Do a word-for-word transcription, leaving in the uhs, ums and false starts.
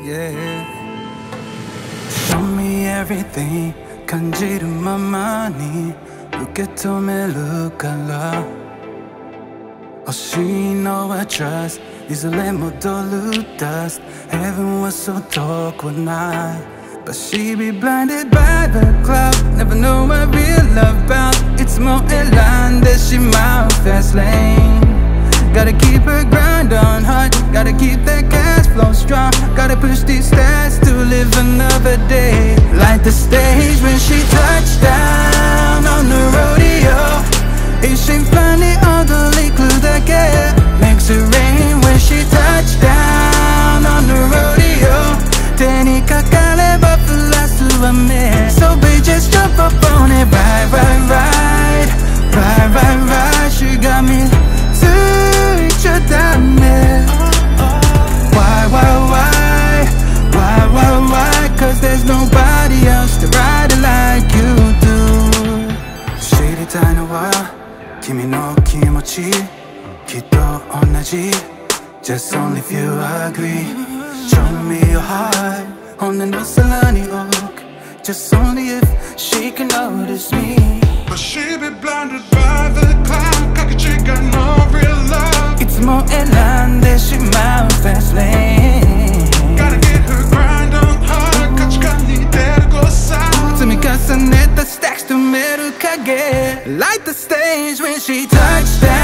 yeah. Show me everything, 간지를 맘만이 Look at me, look at love. Oh, she know I trust 이슬레 모두 dust. Heaven was so dark one night, but she be blinded by the cloud. Never know what real love about. It's more elan that she mouth fast lane. Gotta keep her grind on hard. Gotta keep that cash flow strong. Gotta push these stats to live another day. Like the stage when she touched down on the rodeo. It shapes blindly all the clues that get. Makes it rain when she touched down on the rodeo. Tenika kale buffalo suame. So babe, just jump up on it. Ride, ride, ride. Ride, ride, ride. She got me to each other. Why, why, why? Why, why, why? Cause there's nobody else to ride it like you do. Shady time a while. Kimi no kimochi Kitto onaji. Just only if you agree. Show me your heart on the no salani oak. Just only if she can notice me. But she be blinded by the cloud. Kakachi got no real love. It's more elan that she mouth fast lane. Gotta get her grind on hard. Kachika need to go south. Tumikasa net the stacks to meru kage. Light the stage when she touched down